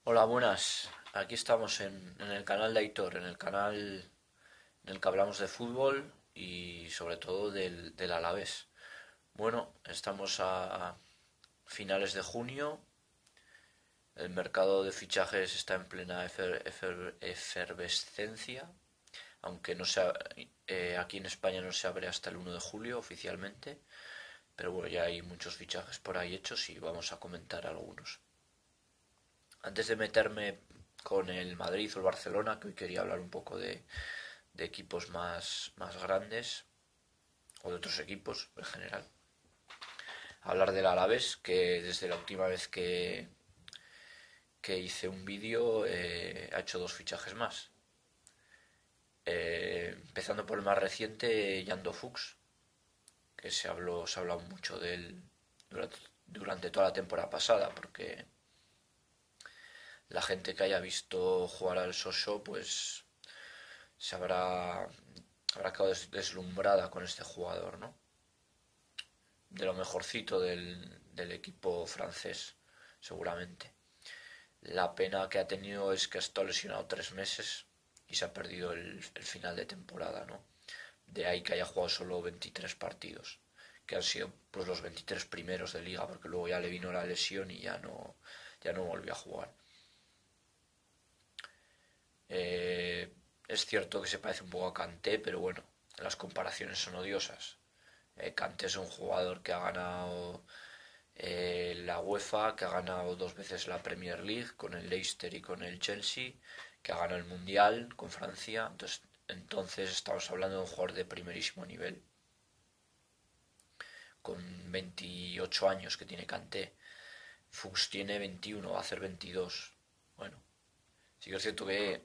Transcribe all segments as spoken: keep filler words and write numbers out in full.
Hola, buenas. Aquí estamos en, en el canal de Aitor, en el canal en el que hablamos de fútbol y sobre todo del, del Alavés. Bueno, estamos a finales de junio, el mercado de fichajes está en plena efer- efer- efervescencia, aunque no se, eh, aquí en España no se abre hasta el uno de julio oficialmente, pero bueno, ya hay muchos fichajes por ahí hechos y vamos a comentar algunos. Antes de meterme con el Madrid o el Barcelona, que hoy quería hablar un poco de, de equipos más, más grandes o de otros equipos en general. Hablar del Alavés, que desde la última vez que, que hice un vídeo eh, ha hecho dos fichajes más. Eh, empezando por el más reciente, Yando Fuchs, que se habló, se ha hablado mucho de él durante, durante toda la temporada pasada, porque la gente que haya visto jugar al Soso, pues se habrá, habrá quedado deslumbrada con este jugador, ¿no? De lo mejorcito del, del equipo francés, seguramente. La pena que ha tenido es que ha estado lesionado tres meses y se ha perdido el, el final de temporada, ¿no? De ahí que haya jugado solo veintitrés partidos, que han sido pues los veintitrés primeros de liga, porque luego ya le vino la lesión y ya no, ya no volvió a jugar. Eh, es cierto que se parece un poco a Kanté, pero bueno, las comparaciones son odiosas. Eh, Kanté es un jugador que ha ganado eh, la UEFA, que ha ganado dos veces la Premier League con el Leicester y con el Chelsea, que ha ganado el Mundial con Francia. Entonces, entonces estamos hablando de un jugador de primerísimo nivel, con veintiocho años que tiene Kanté. Fuchs tiene veintiuno, va a hacer veintidós. Bueno, sí que es cierto que,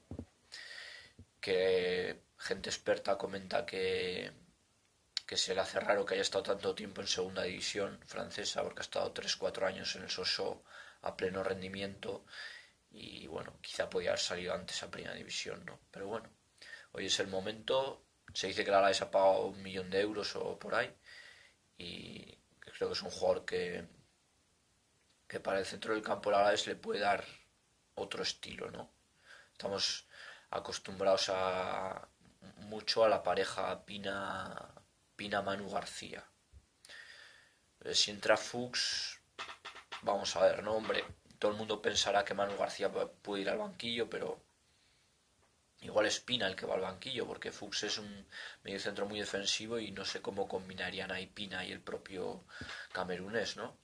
que gente experta comenta que que se le hace raro que haya estado tanto tiempo en segunda división francesa, porque ha estado tres cuatro años en el Sochaux a pleno rendimiento y bueno, quizá podía haber salido antes a primera división, ¿no? Pero bueno, hoy es el momento, se dice que la Alavés ha pagado un millón de euros o por ahí y creo que es un jugador que, que para el centro del campo la Alavés le puede dar otro estilo, ¿no? Estamos acostumbrados a mucho a la pareja Pina Pina Manu García. Si entra Fuchs, vamos a ver, ¿no? Hombre, todo el mundo pensará que Manu García puede ir al banquillo, pero igual es Pina el que va al banquillo, porque Fuchs es un mediocentro muy defensivo y no sé cómo combinarían ahí Pina y el propio camerunés, ¿no?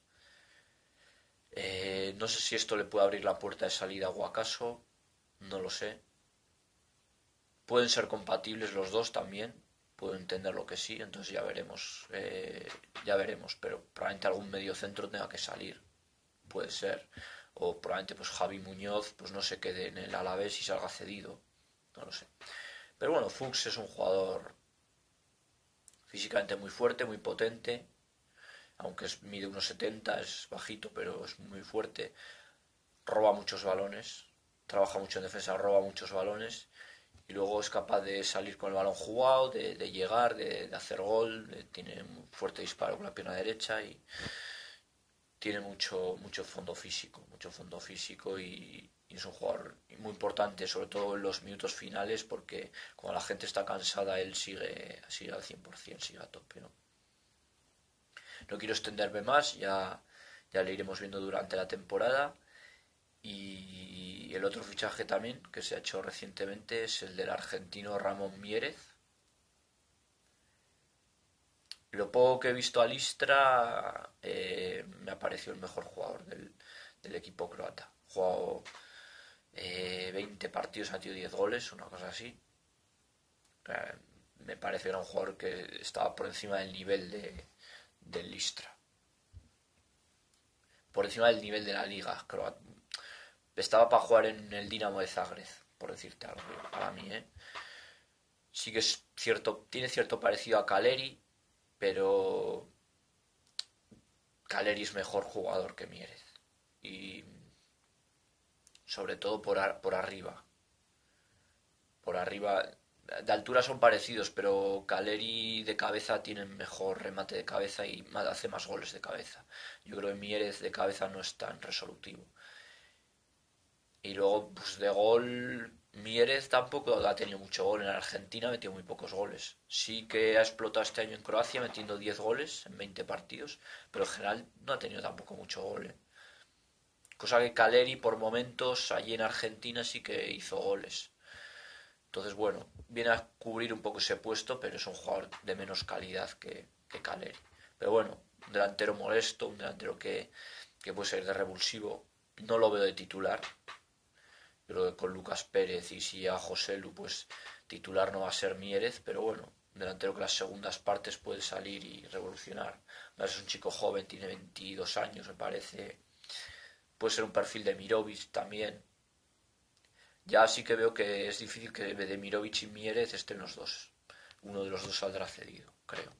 Eh, no sé si esto le puede abrir la puerta de salida a Guacaso, no lo sé. Pueden ser compatibles los dos también, puedo entender lo que sí, entonces ya veremos, eh, ya veremos, pero probablemente algún medio centro tenga que salir, puede ser, o probablemente pues Javi Muñoz pues no se quede en el Alavés y salga cedido, no lo sé. Pero bueno, Fuchs es un jugador físicamente muy fuerte, muy potente, aunque es, mide uno setenta, es bajito, pero es muy fuerte, roba muchos balones, trabaja mucho en defensa, roba muchos balones y luego es capaz de salir con el balón jugado, de, de llegar, de, de, hacer gol, de, tiene un fuerte disparo con la pierna derecha y tiene mucho, mucho fondo físico, mucho fondo físico y, y es un jugador muy importante, sobre todo en los minutos finales, porque cuando la gente está cansada él sigue, sigue al cien por ciento, sigue a tope, ¿no? No quiero extenderme más, ya, ya le iremos viendo durante la temporada. Y el otro fichaje también que se ha hecho recientemente es el del argentino Ramón Miérez. Lo poco que he visto a Listra eh, me ha parecido el mejor jugador del, del equipo croata. Ha jugado eh, veinte partidos, ha metido diez goles, una cosa así. Eh, me parece que era un jugador que estaba por encima del nivel de, del Listra. Por encima del nivel de la liga croata. Estaba para jugar en el Dinamo de Zagreb, por decirte algo, para mí, ¿eh? Sí que es cierto, tiene cierto parecido a Caleri, pero Caleri es mejor jugador que Mieres. Y sobre todo por, a, por arriba. Por arriba, de altura son parecidos, pero Caleri de cabeza tiene mejor remate de cabeza y hace más goles de cabeza. Yo creo que Mieres de cabeza no es tan resolutivo. Y luego, pues de gol, Mieres tampoco ha tenido mucho gol. En Argentina ha metido muy pocos goles. Sí que ha explotado este año en Croacia metiendo diez goles en veinte partidos, pero en general no ha tenido tampoco mucho gol. ¿eh? Cosa que Caleri por momentos allí en Argentina sí que hizo goles. Entonces, bueno, viene a cubrir un poco ese puesto, pero es un jugador de menos calidad que, que Caleri. Pero bueno, un delantero molesto, un delantero que, que puede ser de revulsivo. No lo veo de titular. Creo que con Lucas Pérez y si a José Lu, pues titular no va a ser Mierez, pero bueno, un delantero que las segundas partes puede salir y revolucionar. Es un chico joven, tiene veintidós años, me parece. Puede ser un perfil de Mirovic también. Ya sí que veo que es difícil que de Mirovic y Mierez estén los dos. Uno de los dos saldrá cedido, creo.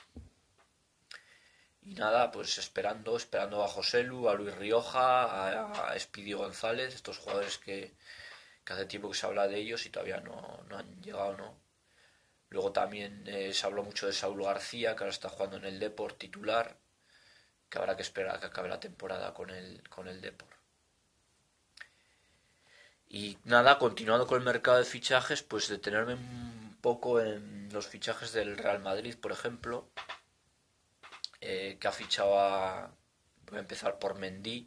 Y nada, pues esperando, esperando a José Lu, a Luis Rioja, a, a Espidio González, estos jugadores que, que hace tiempo que se habla de ellos y todavía no, no han llegado, ¿no? Luego también eh, se habló mucho de Saúl García, que ahora está jugando en el Depor titular, que habrá que esperar a que acabe la temporada con el, con el Depor. Y nada, continuando con el mercado de fichajes, pues detenerme un poco en los fichajes del Real Madrid, por ejemplo, eh, que ha fichado a... Voy a empezar por Mendy.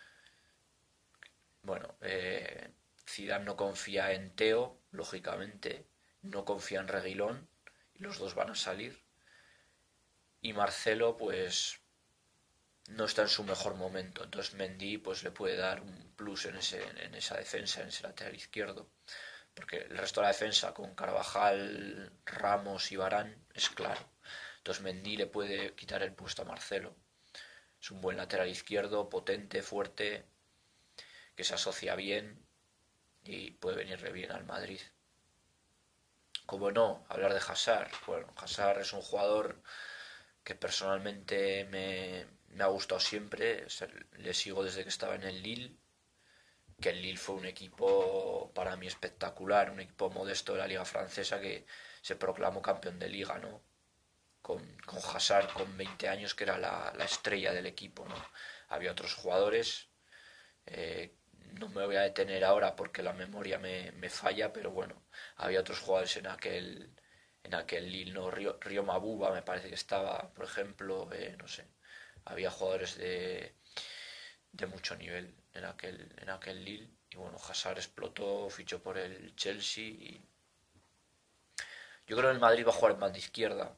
Bueno, eh, Zidane no confía en Teo, lógicamente, no confía en Reguilón, y los dos van a salir. Y Marcelo, pues, no está en su mejor momento, entonces Mendy pues le puede dar un plus en, ese, en esa defensa, en ese lateral izquierdo, porque el resto de la defensa con Carvajal, Ramos y Varane es claro. Entonces Mendy le puede quitar el puesto a Marcelo. Es un buen lateral izquierdo, potente, fuerte, que se asocia bien y puede venirle bien al Madrid. Como no, hablar de Hazard. Bueno, Hazard es un jugador que personalmente me, me ha gustado siempre. Le sigo desde que estaba en el Lille, que el Lille fue un equipo para mí espectacular, un equipo modesto de la liga francesa que se proclamó campeón de liga, ¿no? Con, con Hazard con veinte años, que era la, la estrella del equipo, ¿no? Había otros jugadores, eh, no me voy a detener ahora porque la memoria me, me falla, pero bueno, había otros jugadores en aquel en aquel Lille, ¿no? Río, Río Mabuba me parece que estaba, por ejemplo, eh, no sé, había jugadores de, de mucho nivel en aquel, en aquel Lille, y bueno, Hazard explotó, fichó por el Chelsea, y yo creo que el Madrid va a jugar en banda izquierda,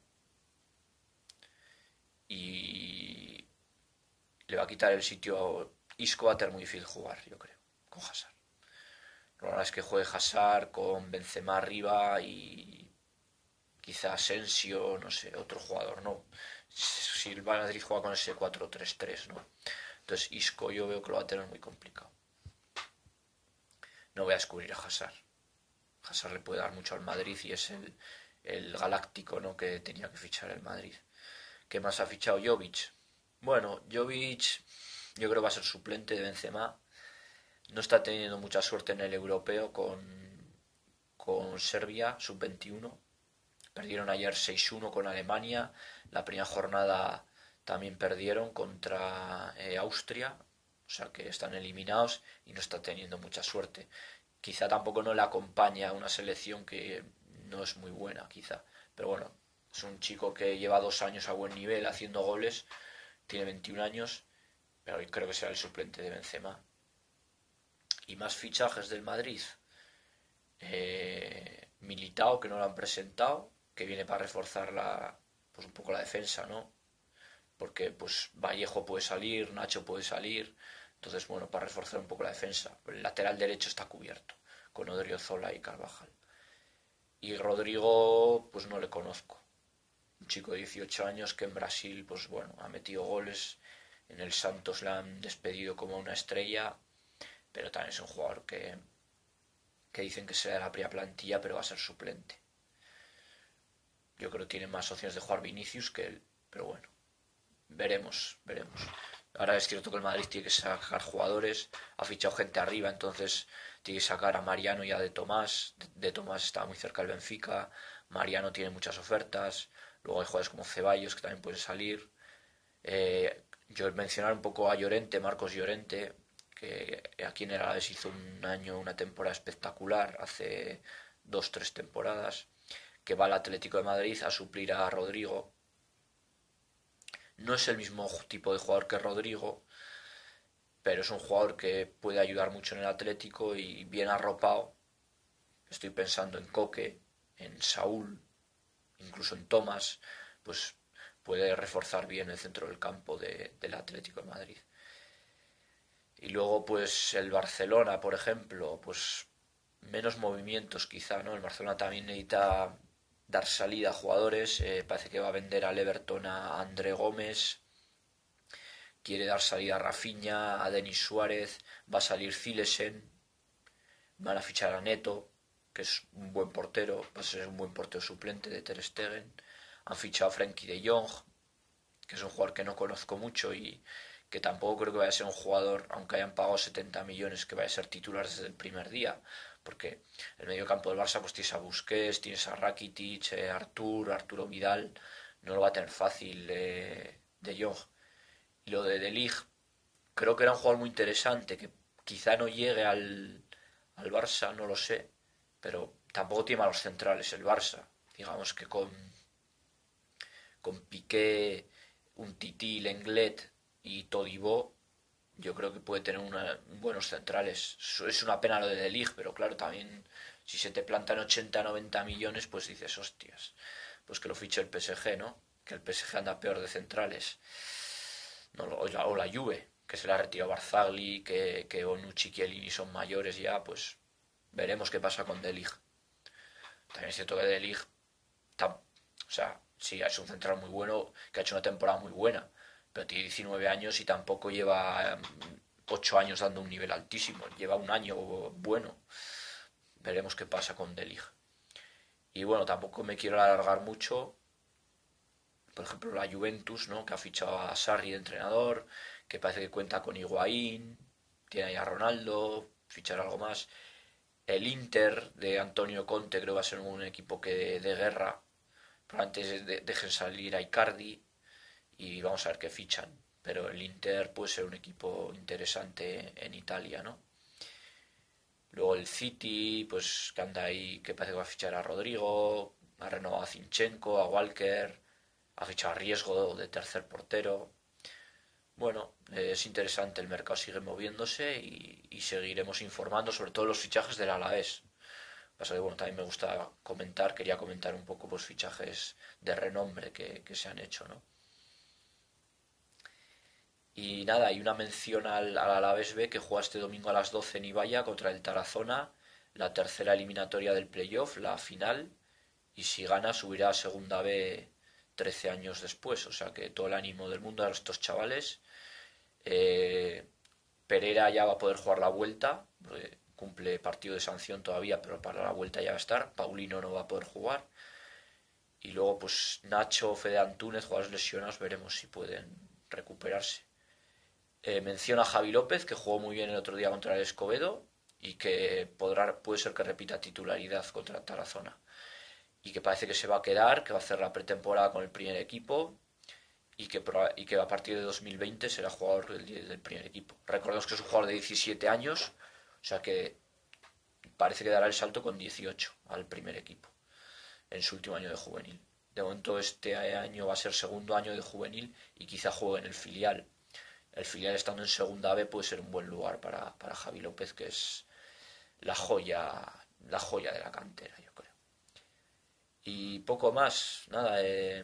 y le va a quitar el sitio a Isco. Va a tener muy difícil jugar, yo creo, con Hazard. Lo normal es que juegue Hazard con Benzema arriba y quizá Asensio, no sé, otro jugador, ¿no? Si el Madrid juega con ese cuatro tres tres, ¿no? Entonces Isco yo veo que lo va a tener muy complicado. No voy a descubrir a Hazard. Hazard le puede dar mucho al Madrid y es el, el galáctico, ¿no?, que tenía que fichar el Madrid. ¿Qué más ha fichado Jovic? Bueno, Jovic yo creo que va a ser suplente de Benzema. No está teniendo mucha suerte en el europeo con, con Serbia, sub veintiuno. Perdieron ayer seis uno con Alemania. La primera jornada también perdieron contra eh, Austria. O sea que están eliminados y no está teniendo mucha suerte. Quizá tampoco no le acompaña una selección que no es muy buena, quizá. Pero bueno, es un chico que lleva dos años a buen nivel haciendo goles. Tiene veintiún años, pero creo que será el suplente de Benzema. Y más fichajes del Madrid. Eh, Militao, que no lo han presentado, que viene para reforzar la, pues un poco la defensa, ¿no? Porque pues Vallejo puede salir, Nacho puede salir, entonces bueno, para reforzar un poco la defensa. El lateral derecho está cubierto, con Odriozola y Carvajal. Y Rodrigo, pues no le conozco. Un chico de dieciocho años que en Brasil, pues bueno, ha metido goles. En el Santos la han despedido como una estrella, pero también es un jugador que, que dicen que será de la primera plantilla, pero va a ser suplente. Yo creo que tiene más opciones de jugar Vinicius que él, pero bueno, veremos, veremos. Ahora es cierto que el Madrid tiene que sacar jugadores, ha fichado gente arriba, entonces tiene que sacar a Mariano y a De Tomás. De, de Tomás está muy cerca del Benfica, Mariano tiene muchas ofertas, luego hay jugadores como Ceballos que también pueden salir. Eh, yo mencionar un poco a Llorente, Marcos Llorente, que aquí en el Alavés hizo un año, una temporada espectacular, hace dos, tres temporadas, que va al Atlético de Madrid a suplir a Rodrigo. No es el mismo tipo de jugador que Rodrigo, pero es un jugador que puede ayudar mucho en el Atlético y bien arropado. Estoy pensando en Coque, en Saúl, incluso en Tomás, pues puede reforzar bien el centro del campo de, del Atlético de Madrid. Y luego pues el Barcelona, por ejemplo, pues menos movimientos quizá, ¿no? El Barcelona también necesita dar salida a jugadores, eh, parece que va a vender al Everton a André Gómez, quiere dar salida a Rafinha, a Denis Suárez, va a salir Zilesen, van a fichar a Neto, que es un buen portero, va a ser un buen portero suplente de Ter Stegen, han fichado a Frenkie de Jong, que es un jugador que no conozco mucho y que tampoco creo que vaya a ser un jugador, aunque hayan pagado setenta millones, que vaya a ser titular desde el primer día, porque el medio campo del Barça pues tienes a Busquets, tienes a Rakitic, eh, Artur, Arturo Vidal, no lo va a tener fácil eh, de Jong. Y lo de De Ligt, creo que era un jugador muy interesante, que quizá no llegue al, al Barça, no lo sé, pero tampoco tiene malos centrales el Barça. Digamos que con, con Piqué, un Tití, Lenglet y Todibo, yo creo que puede tener una, buenos centrales. Es una pena lo de De Ligt, pero claro, también si se te plantan ochenta noventa millones, pues dices, hostias, pues que lo fiche el P S G, ¿no? Que el P S G anda peor de centrales. No, o, la, o la Juve, que se la ha retirado Barzagli, que, que Bonucci y Chiellini son mayores ya, pues veremos qué pasa con De Ligt. También es cierto que De Ligt, o sea, sí, es un central muy bueno, que ha hecho una temporada muy buena, pero tiene diecinueve años y tampoco lleva ocho años dando un nivel altísimo, lleva un año bueno. Veremos qué pasa con De Ligt. Y bueno, tampoco me quiero alargar mucho. Por ejemplo, la Juventus, ¿no? Que ha fichado a Sarri de entrenador, que parece que cuenta con Higuaín, tiene ahí a Ronaldo, fichar algo más. El Inter de Antonio Conte creo que va a ser un equipo que de, de guerra. Probablemente de, dejen salir a Icardi y vamos a ver qué fichan. Pero el Inter puede ser un equipo interesante en Italia, ¿no? Luego el City, pues que anda ahí, que parece que va a fichar a Rodrigo, ha renovado a Zinchenko, a Walker, ha fichado a Riesgo de tercer portero. Bueno, es interesante, el mercado sigue moviéndose y, y seguiremos informando sobre todo los fichajes del Alavés. Pasa que bueno, también me gusta comentar, quería comentar un poco pues fichajes de renombre que, que se han hecho, ¿no? Y nada, hay una mención al, al Alavés B que juega este domingo a las doce en Ibaya contra el Tarazona, la tercera eliminatoria del playoff, la final, y si gana subirá a segunda B trece años después, o sea que todo el ánimo del mundo a estos chavales. Eh, Pereira ya va a poder jugar la vuelta, cumple partido de sanción todavía, pero para la vuelta ya va a estar. Paulino no va a poder jugar. Y luego pues Nacho, Fede Antúnez, jugadores lesionados, veremos si pueden recuperarse. Eh, menciona a Javi López, que jugó muy bien el otro día contra el Escobedo y que podrá, puede ser que repita titularidad contra Tarazona. Y que parece que se va a quedar, que va a hacer la pretemporada con el primer equipo y que, y que a partir de dos mil veinte será jugador del, del primer equipo. Recordemos que es un jugador de diecisiete años, o sea que parece que dará el salto con dieciocho al primer equipo en su último año de juvenil. De momento este año va a ser segundo año de juvenil y quizá juegue en el filial. El filial estando en segunda B puede ser un buen lugar para, para Javi López, que es la joya, la joya de la cantera, yo creo. Y poco más, nada, eh,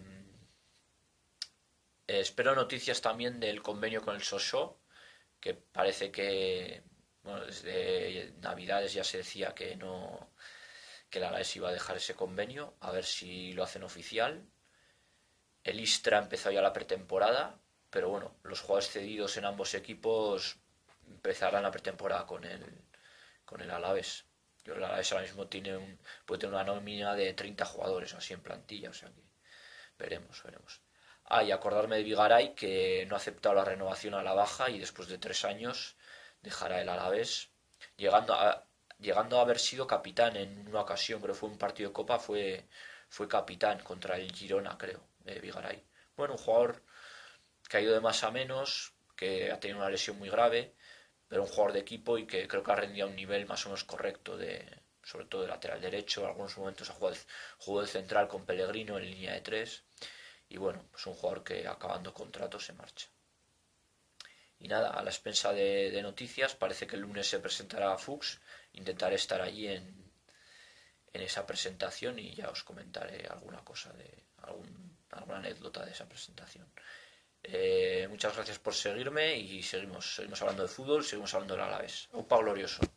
eh, espero noticias también del convenio con el Sochaux, que parece que, bueno, desde Navidades ya se decía que no, que la Alavés iba a dejar ese convenio, a ver si lo hacen oficial. El Istra empezó ya la pretemporada, pero bueno, los jugadores cedidos en ambos equipos empezarán la pretemporada con el, con el Alavés. El Alavés ahora mismo tiene un, puede tener una nómina de treinta jugadores así en plantilla, o sea que veremos, veremos. Ah, y acordarme de Vigaray, que no ha aceptado la renovación a la baja y después de tres años dejará el Alavés, llegando a, llegando a haber sido capitán en una ocasión, creo que fue un partido de Copa, fue, fue capitán contra el Girona, creo, de Vigaray. Bueno, un jugador que ha ido de más a menos, que ha tenido una lesión muy grave, pero un jugador de equipo y que creo que ha rendido a un nivel más o menos correcto, de sobre todo de lateral derecho. En algunos momentos ha jugado, jugó de central con Pellegrino en línea de tres. Y bueno, pues un jugador que acabando contrato se marcha. Y nada, a la expensa de, de noticias, parece que el lunes se presentará Fuchs. Intentaré estar allí en, en esa presentación y ya os comentaré alguna cosa de algún, alguna anécdota de esa presentación. Eh, muchas gracias por seguirme y seguimos, seguimos hablando de fútbol, seguimos hablando del Alavés. Aupa glorioso.